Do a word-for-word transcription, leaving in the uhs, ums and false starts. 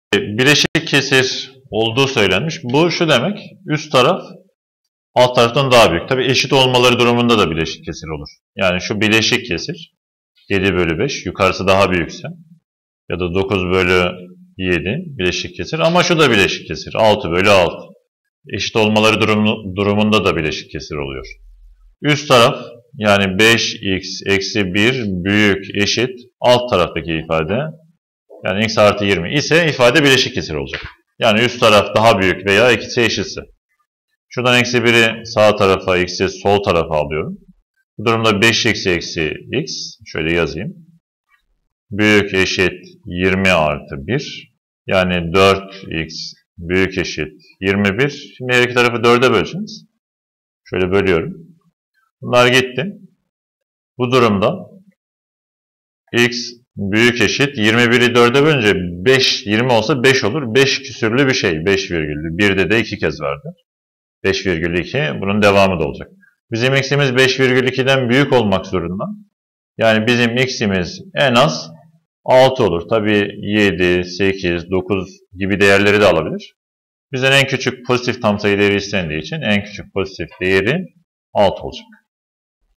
bileşik kesir olduğu söylenmiş. Bu şu demek, üst taraf alt taraftan daha büyük. Tabi eşit olmaları durumunda da bileşik kesir olur. Yani şu bileşik kesir yedi bölü beş, yukarısı daha büyükse ya da dokuz bölü yedi bileşik kesir. Ama şu da bileşik kesir, altı bölü altı. Eşit olmaları durum, durumunda da bileşik kesir oluyor. Üst taraf yani beş x eksi bir büyük eşit alt taraftaki ifade yani x artı yirmi ise ifade bileşik kesir olacak. Yani üst taraf daha büyük veya ikisi eşitse. Şuradan eksi biri sağ tarafa, x'i sol tarafa alıyorum. Bu durumda beş x eksi x, şöyle yazayım. Büyük eşit yirmi artı bir. Yani dört x büyük eşit yirmi bir. Şimdi her iki tarafı dörde böleceğiz. Şöyle bölüyorum. Bunlar gitti. Bu durumda x büyük eşit yirmi biri dörde bölünce beş, yirmi olsa beş olur. beş küsürlü bir şey. beş virgüllü. birde de iki kez vardı. beş virgül iki. Bunun devamı da olacak. Bizim x'imiz beş virgül iki'den büyük olmak zorunda. Yani bizim x'imiz en az altı olur. Tabi yedi, sekiz, dokuz gibi değerleri de alabilir. Bizden en küçük pozitif tam sayı değeri istendiği için en küçük pozitif değeri altı olacak.